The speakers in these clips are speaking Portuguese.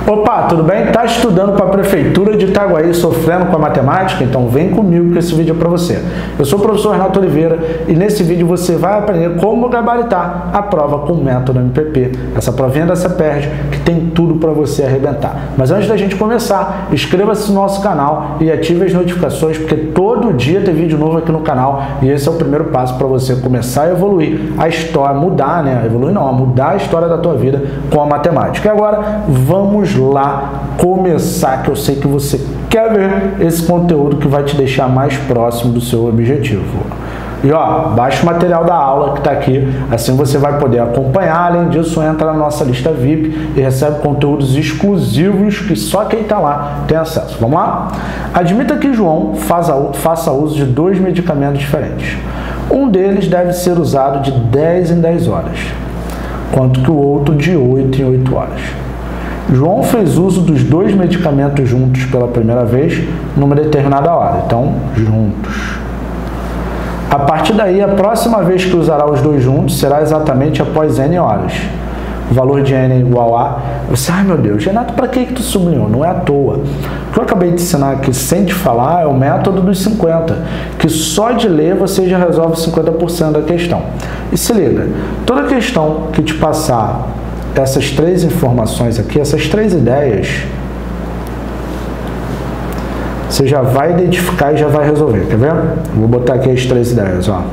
Opa, tudo bem? Tá estudando para a Prefeitura de Itaguaí, sofrendo com a matemática? Então vem comigo que esse vídeo é para você. Eu sou o professor Renato Oliveira e nesse vídeo você vai aprender como gabaritar a prova com o método MPP. Essa provinha da CEPERJ que tem tudo para você arrebentar. Mas antes da gente começar, inscreva-se no nosso canal e ative as notificações, porque todo dia tem vídeo novo aqui no canal e esse é o primeiro passo para você começar a evoluir a história, mudar, né? Evoluir não, mudar a história da tua vida com a matemática. E agora vamos lá começar, que eu sei que você quer ver esse conteúdo que vai te deixar mais próximo do seu objetivo. E ó, baixa o material da aula que está aqui, assim você vai poder acompanhar. Além disso, entra na nossa lista VIP e recebe conteúdos exclusivos que só quem está lá tem acesso. Vamos lá? Admita que João faça uso de dois medicamentos diferentes. Um deles deve ser usado de 10 em 10 horas, enquanto que o outro de 8 em 8 horas. João fez uso dos dois medicamentos juntos pela primeira vez numa determinada hora. Então, juntos. A partir daí, a próxima vez que usará os dois juntos será exatamente após N horas. O valor de N é igual a... Você, ai meu Deus, Renato, para que tu sublinhou? Não é à toa. O que eu acabei de ensinar aqui sem te falar é o método dos 50, que só de ler você já resolve 50% da questão. E se liga, toda questão que te passar essas três informações aqui, essas três ideias, você já vai identificar e já vai resolver, quer ver? Vou botar aqui as três ideias, ó.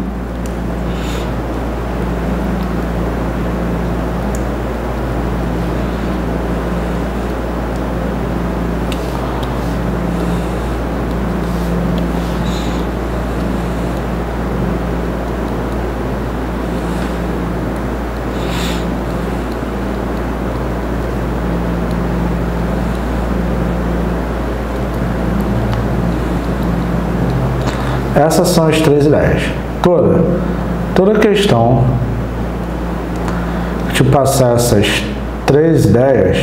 Essas são as três ideias. Toda questão que te passar essas três ideias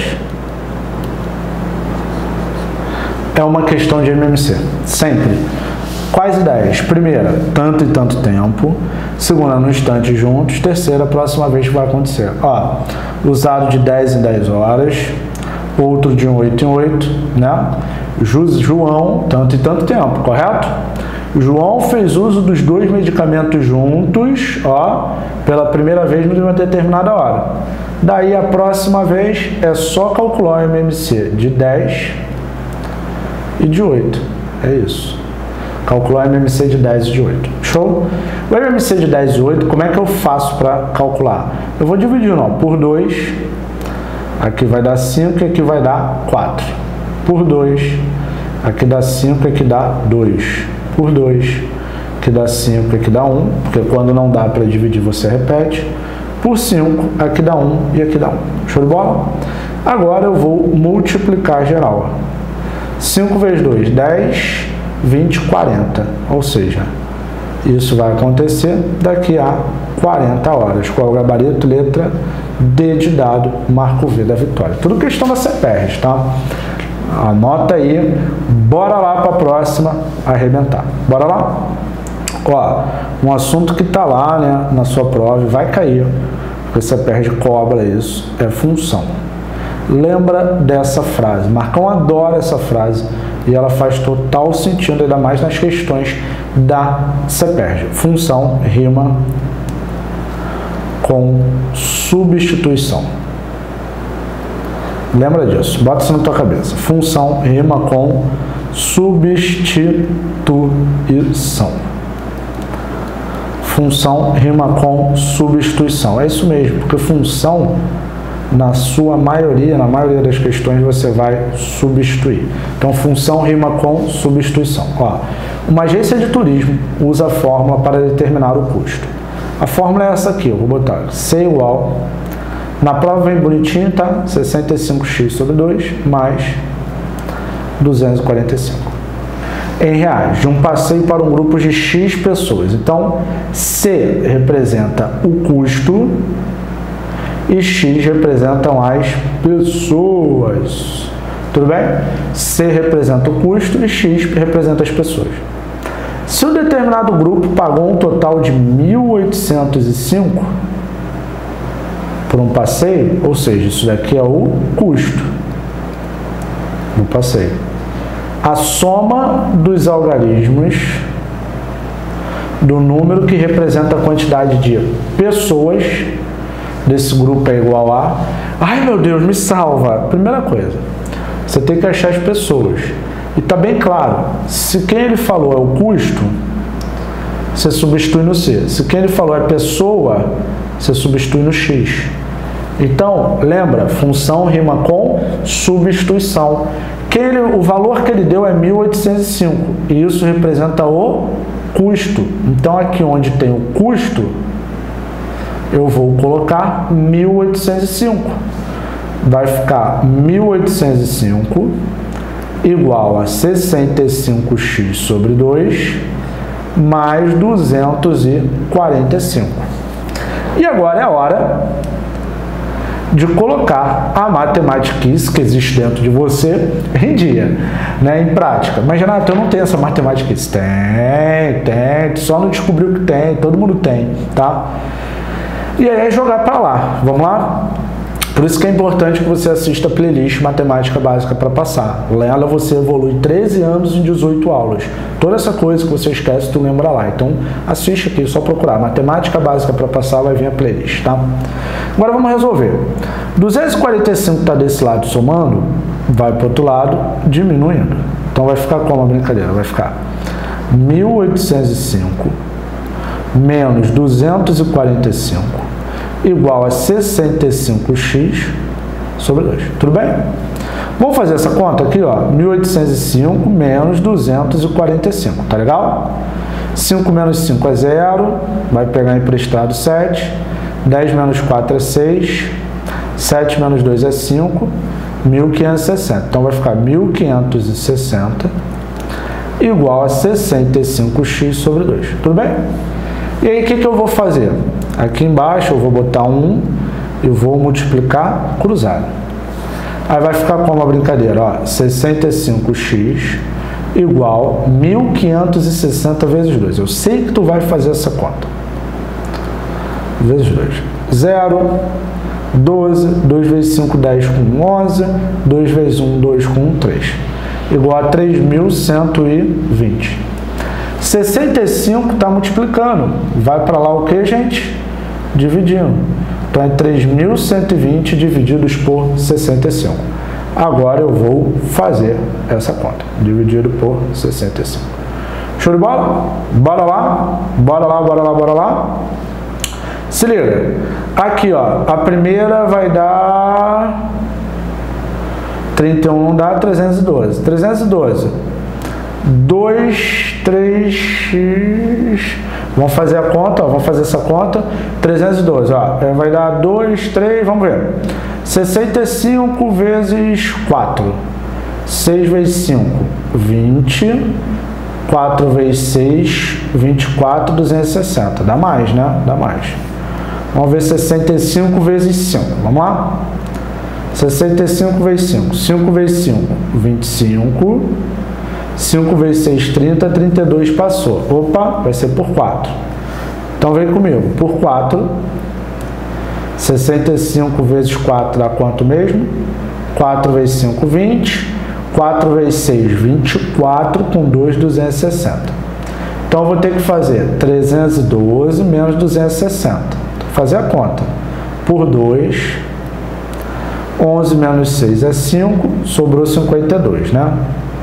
é uma questão de MMC. Sempre. Quais ideias? Primeira, tanto e tanto tempo. Segunda, no instante juntos. Terceira, a próxima vez que vai acontecer. Ó, usado de 10 em 10 horas. Outro de 8 em 8, né? João, tanto e tanto tempo, correto? João fez uso dos dois medicamentos juntos, ó, pela primeira vez numa determinada hora. Daí a próxima vez é só calcular o MMC de 10 e de 8. É isso. Calcular o MMC de 10 e de 8. Show? O MMC de 10 e 8, como é que eu faço para calcular? Eu vou dividir ó, por 2. Aqui vai dar 5 e aqui vai dar 4. Por 2. Aqui dá 5 e aqui dá 2. Por 2, que dá 5, aqui dá 1, porque quando não dá para dividir você repete. Por 5, aqui dá 1 e aqui dá 1. Show de bola? Agora eu vou multiplicar geral. 5 vezes 2, 10, 20, 40. Ou seja, isso vai acontecer daqui a 40 horas. Qual é o gabarito? Letra D de dado, marco V da vitória. Tudo questão da CEPERJ, tá? Anota aí, bora lá para a próxima arrebentar. Bora lá? Ó, um assunto que tá lá, né, na sua prova, vai cair, porque você perde cobra isso, é função. Lembra dessa frase, Marcão adora essa frase e ela faz total sentido, ainda mais nas questões da CEPERJ. Função rima com substituição. Lembra disso, bota isso na tua cabeça. Função rima com substituição. Função rima com substituição. É isso mesmo, porque função, na sua maioria, na maioria das questões, você vai substituir. Então, função rima com substituição. Ó, uma agência de turismo usa a fórmula para determinar o custo. A fórmula é essa aqui, eu vou botar C igual... Na prova vem bonitinho, tá? 65x sobre 2 mais 245. Em reais, de um passeio para um grupo de X pessoas. Então, C representa o custo e X representam as pessoas. Tudo bem? C representa o custo e X representa as pessoas. Se um determinado grupo pagou um total de 1.805 por um passeio, ou seja, isso daqui é o custo. Eu passei. A soma dos algarismos do número que representa a quantidade de pessoas desse grupo é igual a... Ai, meu Deus, me salva! Primeira coisa, você tem que achar as pessoas. E está bem claro, se quem ele falou é o custo, você substitui no C. Se quem ele falou é pessoa, você substitui no X. Então, lembra, função rima com substituição. O valor que ele deu é 1.805 e isso representa o custo. Então, aqui onde tem o custo, eu vou colocar 1.805. Vai ficar 1.805 igual a 65x sobre 2 mais 245. E agora é a hora de colocar a matemática que existe dentro de você em dia, né, em prática. Mas, Renato, eu não tenho essa matemática. Tem, só não descobriu que tem, todo mundo tem, tá? E aí é jogar para lá, vamos lá? Por isso que é importante que você assista a playlist Matemática Básica para Passar. Nela você evolui 13 anos em 18 aulas. Toda essa coisa que você esquece, tu lembra lá. Então, assiste aqui, só procurar Matemática Básica para Passar, vai vir a playlist, tá? Agora vamos resolver. 245 está desse lado somando, vai para o outro lado diminuindo. Então, vai ficar como a brincadeira? Vai ficar 1.805 menos 245 igual a 65x sobre 2. Tudo bem? Vamos fazer essa conta aqui, ó. 1.805 menos 245, tá legal? 5 menos 5 é 0, vai pegar emprestado 7. 10 menos 4 é 6. 7 menos 2 é 5. 1.560. Então, vai ficar 1.560 igual a 65x sobre 2. Tudo bem? E aí, o que eu vou fazer? Aqui embaixo eu vou botar 1 e vou multiplicar cruzado. Aí vai ficar como a brincadeira, ó, 65x igual 1.560 vezes 2. Eu sei que tu vai fazer essa conta. Vezes 2. 0, 12, 2 vezes 5, 10 com 11, 2 vezes 1, 2 com 1, 3. Igual a 3.120. 65 está multiplicando. Vai para lá o que, gente? Dividindo. Então, é 3.120 divididos por 65. Agora eu vou fazer essa conta. Dividido por 65. Show de bola? Bora lá? Bora lá, bora lá, bora lá. Se liga. Aqui, ó. A primeira vai dar... 31 não dá, 312. 312. 2, 3x... Vamos fazer a conta, ó, vamos fazer essa conta. 312, ó, vai dar 2, 3, vamos ver. 65 vezes 4. 6 vezes 5, 20. 4 vezes 6, 24, 260. Dá mais, né? Dá mais. Vamos ver 65 vezes 5. Vamos lá? 65 vezes 5. 5 vezes 5, 25. 5 vezes 6, 30, 32 passou. Opa, vai ser por 4. Então, vem comigo. Por 4, 65 vezes 4 dá quanto mesmo? 4 vezes 5, 20. 4 vezes 6, 24, com 2, 260. Então, eu vou ter que fazer 312 menos 260. Vou fazer a conta. Por 2, 11 menos 6 é 5, sobrou 52, né?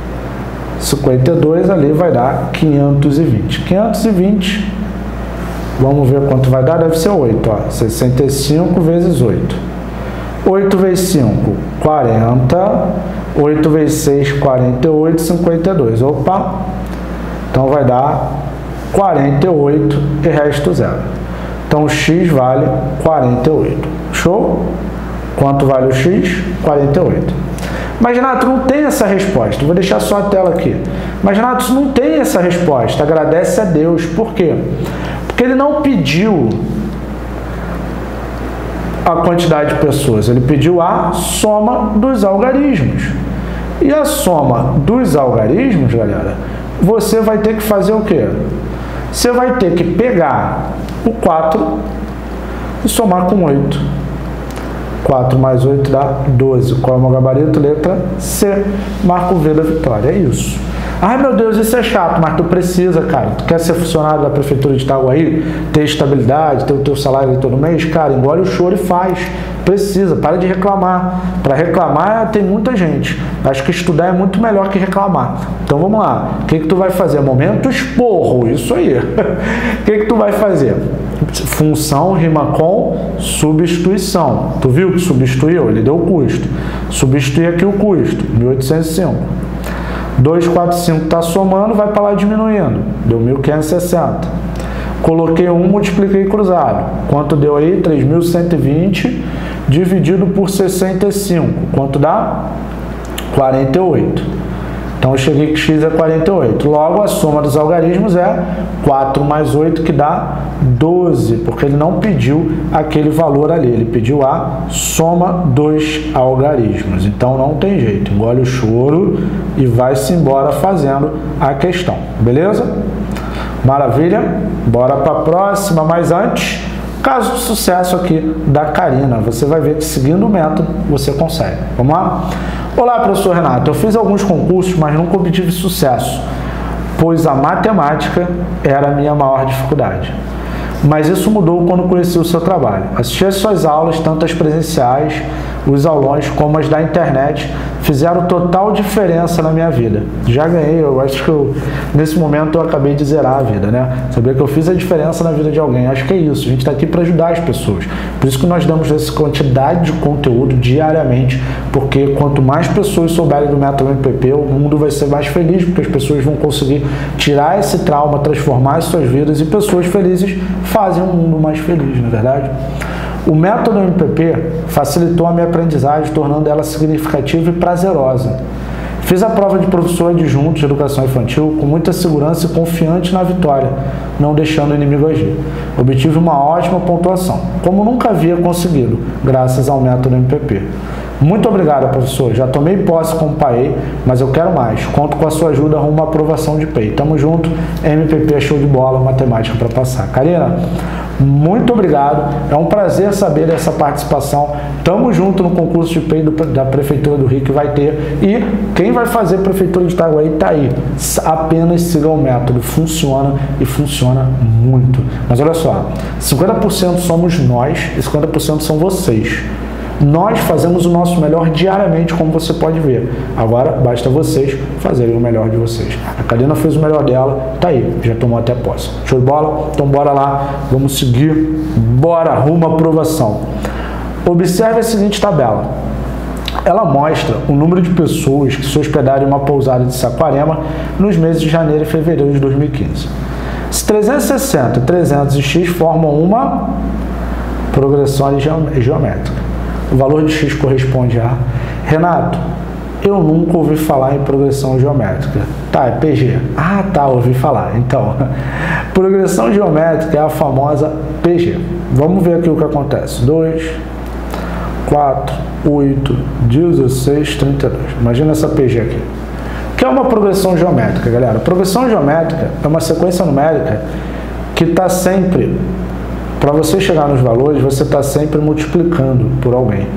52 ali vai dar 520. 520, vamos ver quanto vai dar, deve ser 8, ó. 65 vezes 8. 8 vezes 5, 40. 8 vezes 6, 48, 52. Opa! Então vai dar 48 e resto 0. Então o x vale 48. Show? Quanto vale o x? 48. Mas, Renato, não tem essa resposta. Vou deixar só a tela aqui. Mas, Renato, não tem essa resposta. Agradece a Deus. Por quê? Porque ele não pediu a quantidade de pessoas. Ele pediu a soma dos algarismos. E a soma dos algarismos, galera, você vai ter que fazer o quê? Você vai ter que pegar o 4 e somar com 8. 4 mais 8 dá 12. Qual é o meu gabarito? Letra C. Marco V da vitória. É isso. Ai, meu Deus, isso é chato, mas tu precisa, cara. Tu quer ser funcionário da Prefeitura de Itaguaí, ter estabilidade, ter o teu salário todo mês? Cara, engole o choro e faz. Precisa, para de reclamar. Para reclamar tem muita gente. Acho que estudar é muito melhor que reclamar. Então vamos lá. O que tu vai fazer? Momento esporro, isso aí. O que tu vai fazer? Função rima com substituição. Tu viu que substituiu? Ele deu o custo. Substituir aqui o custo, 1.805. 2, 4, 5 está somando, vai para lá diminuindo. Deu 1.560. Coloquei 1, multipliquei cruzado. Quanto deu aí? 3.120 dividido por 65. Quanto dá? 48. Então, eu cheguei que x é 48. Logo, a soma dos algarismos é 4 mais 8, que dá 12, porque ele não pediu aquele valor ali, ele pediu a soma dos algarismos. Então, não tem jeito, engole o choro e vai-se embora fazendo a questão, beleza? Maravilha? Bora para a próxima, mas antes, caso de sucesso aqui da Karina, você vai ver que seguindo o método, você consegue. Vamos lá? Olá, professor Renato, eu fiz alguns concursos, mas nunca obtive sucesso, pois a matemática era a minha maior dificuldade. Mas isso mudou quando conheci o seu trabalho. Assisti às suas aulas, tanto as presenciais, os aulões, como as da internet, fizeram total diferença na minha vida. Já ganhei, eu acho que nesse momento eu acabei de zerar a vida, né? Saber que eu fiz a diferença na vida de alguém. Acho que é isso, a gente está aqui para ajudar as pessoas. Por isso que nós damos essa quantidade de conteúdo diariamente, porque quanto mais pessoas souberem do método MPP, o mundo vai ser mais feliz, porque as pessoas vão conseguir tirar esse trauma, transformar as suas vidas, e pessoas felizes fazem um mundo mais feliz, não é verdade? O método MPP facilitou a minha aprendizagem, tornando ela significativa e prazerosa. Fiz a prova de professor adjunto de educação infantil com muita segurança e confiante na vitória, não deixando o inimigo agir. Obtive uma ótima pontuação, como nunca havia conseguido, graças ao método MPP. Muito obrigado, professor. Já tomei posse como PAEI, mas eu quero mais. Conto com a sua ajuda rumo à aprovação de PEI. Tamo junto. MPP é show de bola, matemática para passar. Karina, muito obrigado. É um prazer saber dessa participação. Tamo junto no concurso de PEI da Prefeitura do Rio, que vai ter. E quem vai fazer Prefeitura de Itaguaí tá aí. Apenas siga o método. Funciona e funciona muito. Mas olha só, 50% somos nós e 50% são vocês. Nós fazemos o nosso melhor diariamente, como você pode ver. Agora, basta vocês fazerem o melhor de vocês. A Karina fez o melhor dela, tá aí, já tomou até posse. Show de bola? Então, bora lá, vamos seguir. Bora, rumo à aprovação. Observe a seguinte tabela. Ela mostra o número de pessoas que se hospedaram em uma pousada de Saquarema nos meses de janeiro e fevereiro de 2015. Se 360 e 300 e x formam uma progressão geométrica. O valor de x corresponde a... Renato, eu nunca ouvi falar em progressão geométrica. Tá, é PG. Ah, tá, ouvi falar. Então, progressão geométrica é a famosa PG. Vamos ver aqui o que acontece. 2, 4, 8, 16, 32. Imagina essa PG aqui. O que é uma progressão geométrica, galera? Progressão geométrica é uma sequência numérica que está sempre... Para você chegar nos valores, você está sempre multiplicando por alguém.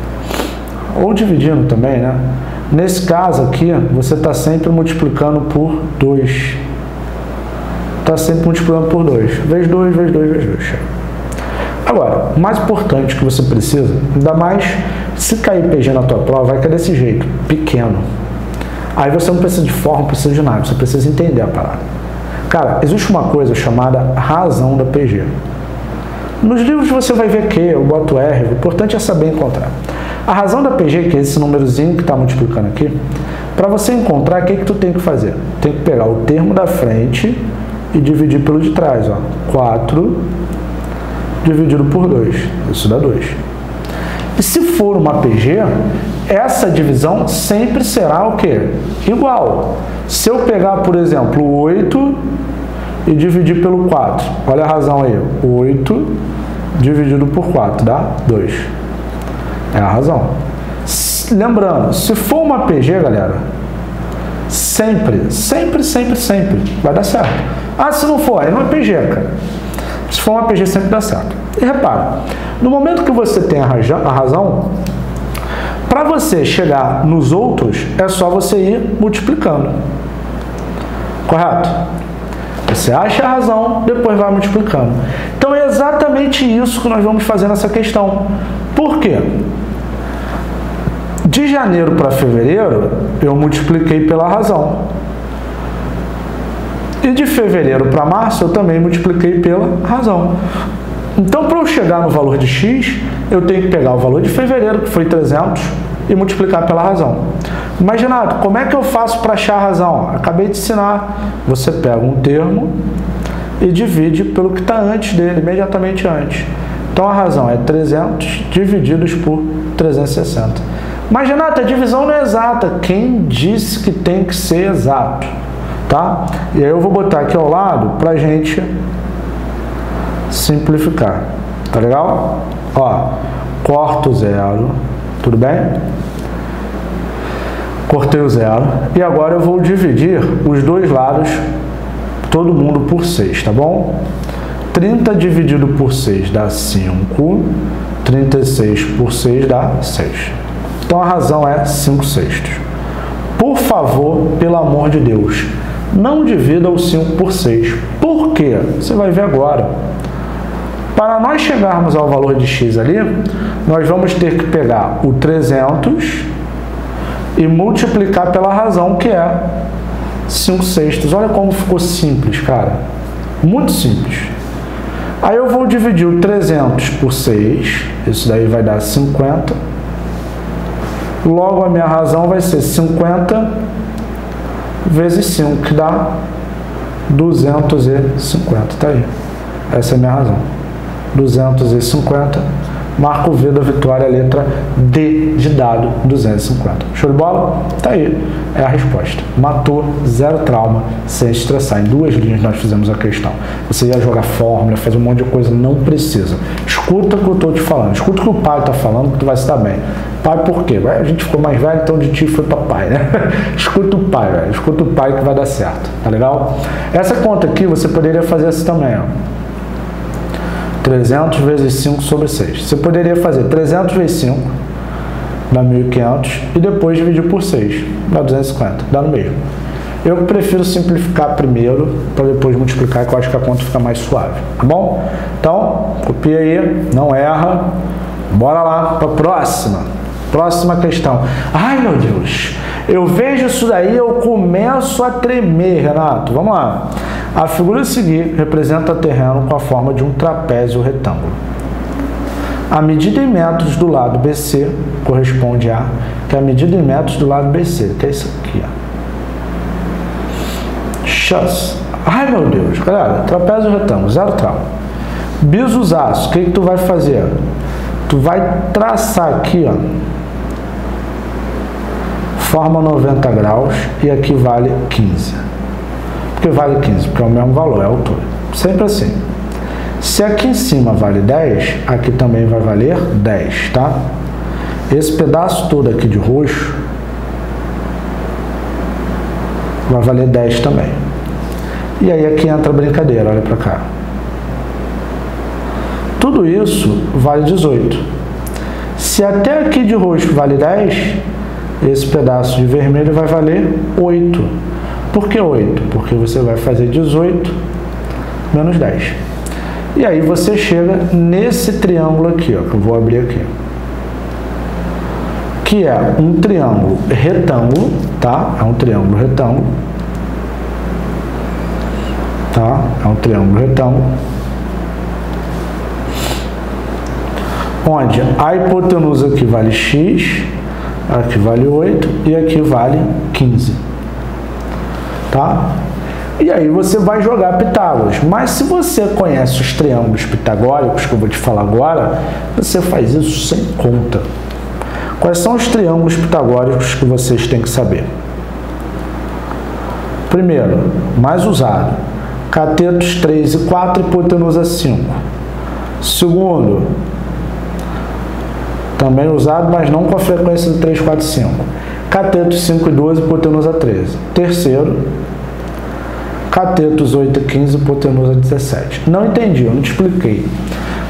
Ou dividindo também, né? Nesse caso aqui, você está sempre multiplicando por 2. Está sempre multiplicando por 2. Vezes 2, vezes 2, vezes 2. Agora, o mais importante que você precisa, ainda mais se cair PG na tua prova, vai cair desse jeito, pequeno. Aí você não precisa de forma, não precisa de nada, você precisa entender a parada. Cara, existe uma coisa chamada razão da PG. Nos livros você vai ver que eu boto R, o importante é saber encontrar. A razão da PG, que é esse númerozinho que está multiplicando aqui, para você encontrar, o que tu tem que fazer? Tem que pegar o termo da frente e dividir pelo de trás. Ó. 4 dividido por 2, isso dá 2. E se for uma PG, essa divisão sempre será o quê? Igual. Se eu pegar, por exemplo, 8... e dividir pelo 4. Olha a razão aí. 8 dividido por 4 dá 2. É a razão. Lembrando, se for uma PG, galera, sempre vai dar certo. Ah, se não for, aí não é PG, cara. Se for uma PG, sempre dá certo. E repara, No momento que você tem a razão, para você chegar nos outros, é só você ir multiplicando. Correto? Você acha a razão, depois vai multiplicando. Então é exatamente isso que nós vamos fazer nessa questão. Por quê? De janeiro para fevereiro, eu multipliquei pela razão. E de fevereiro para março, eu também multipliquei pela razão. Então, para eu chegar no valor de x, eu tenho que pegar o valor de fevereiro, que foi 300, e multiplicar pela razão. Mas, Renato, como é que eu faço para achar a razão? Acabei de ensinar. Você pega um termo e divide pelo que está antes dele, imediatamente antes. Então, a razão é 300 divididos por 360. Mas, Renato, a divisão não é exata. Quem disse que tem que ser exato? Tá? E aí eu vou botar aqui ao lado para a gente simplificar. Tá legal? Ó, corto zero. Tudo bem? Cortei o zero. E agora eu vou dividir os dois lados, todo mundo por 6, tá bom? 30 dividido por 6 dá 5. 36 por 6 dá 6. Então a razão é 5/6. Por favor, pelo amor de Deus, não divida o 5 por 6. Por quê? Você vai ver agora. Para nós chegarmos ao valor de x ali, nós vamos ter que pegar o 300 e multiplicar pela razão, que é 5/6. Olha como ficou simples, cara. Muito simples. Aí eu vou dividir o 300 por 6. Isso daí vai dar 50. Logo, a minha razão vai ser 50 vezes 5, que dá 250. Tá aí. Essa é a minha razão. 250. Marco o V da vitória, a letra D de dado, 250. Show de bola? Tá aí. É a resposta. Matou, zero trauma, sem estressar. Em 2 linhas nós fizemos a questão. Você ia jogar fórmula, fazer um monte de coisa, não precisa. Escuta o que eu estou te falando. Escuta o que o pai está falando, que tu vai se dar bem. Pai por quê? A gente ficou mais velho, então de tio foi para pai, né? Escuta o pai, velho. Escuta o pai que vai dar certo. Tá legal? Essa conta aqui você poderia fazer assim também, ó. 300 vezes 5 sobre 6. Você poderia fazer 300 vezes 5, dá 1.500, e depois dividir por 6, dá 250, dá no mesmo. Eu prefiro simplificar primeiro, para depois multiplicar, que eu acho que a conta fica mais suave, tá bom? Então, copia aí, não erra. Bora lá para a próxima questão. Ai, meu Deus, eu vejo isso daí, eu começo a tremer, Renato. Vamos lá. A figura a seguir representa terreno com a forma de um trapézio retângulo. A medida em metros do lado BC corresponde a, que é a medida em metros do lado BC, que é isso aqui, ó. Chance. Ai, meu Deus, galera, trapézio retângulo, zero trauma. Bisusaço, o que tu vai fazer? Tu vai traçar aqui, ó, forma 90 graus, e aqui vale 15. Por que vale 15? Porque é o mesmo valor, é a altura. Sempre assim. Se aqui em cima vale 10, aqui também vai valer 10, tá? Esse pedaço todo aqui de roxo vai valer 10 também. E aí aqui entra a brincadeira, olha pra cá. Tudo isso vale 18. Se até aqui de roxo vale 10, esse pedaço de vermelho vai valer 8. Por que 8? Porque você vai fazer 18 menos 10. E aí você chega nesse triângulo aqui, ó, que eu vou abrir aqui. Que é um triângulo retângulo, tá? É um triângulo retângulo. Tá? É um triângulo retângulo. Onde a hipotenusa aqui vale x, aqui vale 8 e aqui vale 15. Tá? E aí você vai jogar Pitágoras. Mas se você conhece os triângulos pitagóricos, que eu vou te falar agora, você faz isso sem conta. Quais são os triângulos pitagóricos que vocês têm que saber? Primeiro, mais usado, catetos 3 e 4, hipotenusa 5. Segundo, também usado, mas não com a frequência de 3, 4 e 5. Catetos 5 e 12, hipotenusa 13. Terceiro, catetos 8 e 15, hipotenusa 17. Não entendi, eu não te expliquei.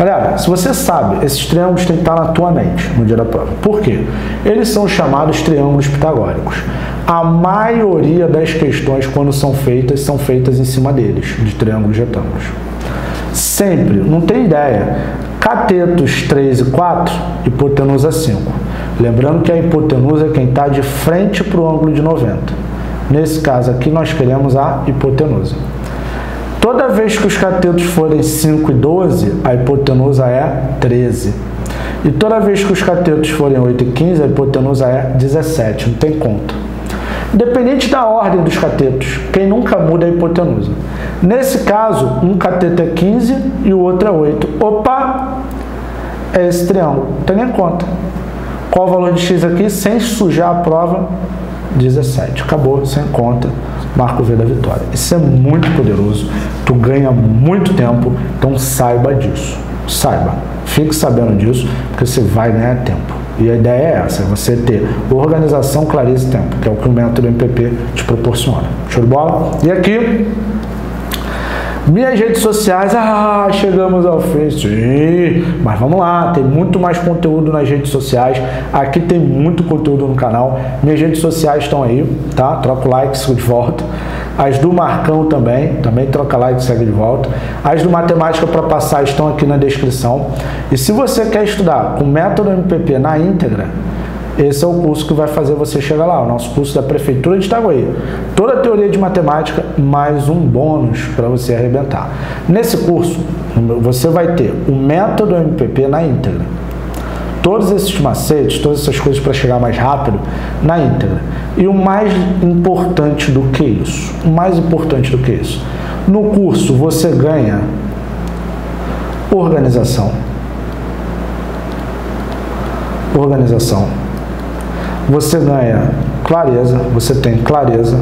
Galera, se você sabe, esses triângulos têm que estar na tua mente no dia da prova. Por quê? Eles são chamados triângulos pitagóricos. A maioria das questões, quando são feitas em cima deles, de triângulos retângulos. Sempre, não tem ideia. Catetos 3 e 4, hipotenusa 5. Lembrando que a hipotenusa é quem está de frente para o ângulo de 90. Nesse caso aqui, nós queremos a hipotenusa. Toda vez que os catetos forem 5 e 12, a hipotenusa é 13. E toda vez que os catetos forem 8 e 15, a hipotenusa é 17. Não tem conta. Independente da ordem dos catetos, quem nunca muda é a hipotenusa. Nesse caso, um cateto é 15 e o outro é 8. Opa! É esse triângulo. Não tem nem conta. Qual o valor de x aqui? Sem sujar a prova, 17. Acabou, sem conta. Marca o V da vitória. Isso é muito poderoso. Tu ganha muito tempo, então saiba disso. Saiba. Fique sabendo disso, porque você vai ganhar tempo. E a ideia é essa, você ter organização, clareza e tempo, que é o que o método MPP te proporciona. Show de bola? E aqui, minhas redes sociais, chegamos ao fim, sim, mas vamos lá, tem muito mais conteúdo nas redes sociais, aqui tem muito conteúdo no canal, minhas redes sociais estão aí, tá? Troca o like, sigo de volta. As do Marcão também troca like e segue de volta. As do Matemática para Passar estão aqui na descrição. E se você quer estudar com o método MPP na íntegra, esse é o curso que vai fazer você chegar lá, o nosso curso da Prefeitura de Itaguaí. Toda a teoria de matemática, mais um bônus para você arrebentar. Nesse curso, você vai ter o método MPP na íntegra. Todos esses macetes, todas essas coisas para chegar mais rápido, na íntegra. E o mais importante do que isso? No curso você ganha organização. Você ganha clareza, você tem clareza.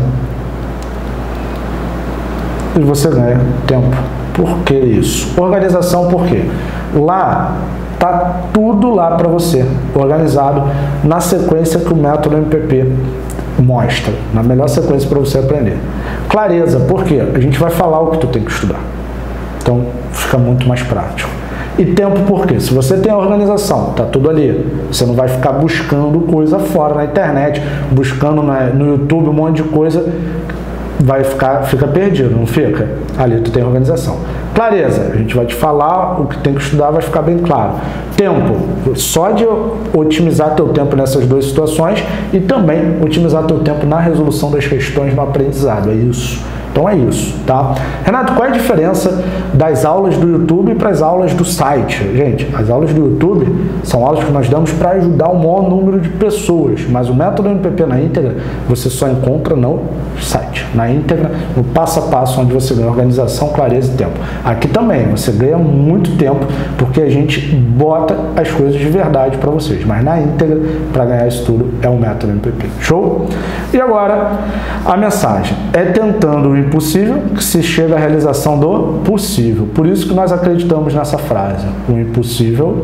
E você ganha tempo. Por que isso? Organização por quê? Lá tá tudo lá para você, organizado na sequência que o método MPP mostra, na melhor sequência para você aprender. Clareza, por quê? A gente vai falar o que tu tem que estudar. Então, fica muito mais prático. E tempo, por quê? Se você tem a organização, tá tudo ali. Você não vai ficar buscando coisa fora na internet, buscando no YouTube um monte de coisa, fica perdido, não fica? Ali tu tem organização. Clareza, a gente vai te falar o que tem que estudar, vai ficar bem claro. Tempo, só de otimizar teu tempo nessas duas situações e também otimizar teu tempo na resolução das questões no aprendizado, é isso. Então é isso, tá? Renato, qual é a diferença das aulas do YouTube para as aulas do site? Gente, as aulas do YouTube são aulas que nós damos para ajudar o maior número de pessoas, mas o método MPP na íntegra você só encontra no site, na íntegra, no passo a passo, onde você ganha organização, clareza e tempo. Aqui também você ganha muito tempo, porque a gente bota as coisas de verdade para vocês, mas na íntegra, para ganhar isso tudo, é o método MPP. Show? E agora, a mensagem é tentando o impossível que se chega à realização do possível. Por isso que nós acreditamos nessa frase. O impossível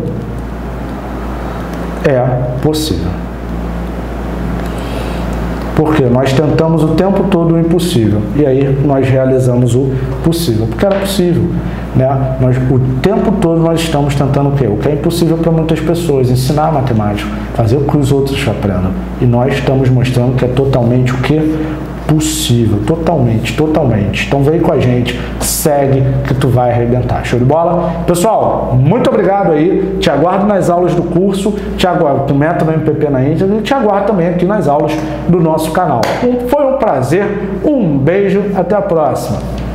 é possível. Porque nós tentamos o tempo todo o impossível. E aí nós realizamos o possível. Porque era possível. Né? O tempo todo nós estamos tentando o quê? O que é impossível para muitas pessoas. Ensinar matemática. Fazer com que os outros aprendam. E nós estamos mostrando que é totalmente o quê? Possível, totalmente. Então vem com a gente, segue que tu vai arrebentar. Show de bola? Pessoal, muito obrigado aí, te aguardo nas aulas do curso, te aguardo com o método MPP na íntegra e te aguardo também aqui nas aulas do nosso canal. Foi um prazer, um beijo, até a próxima.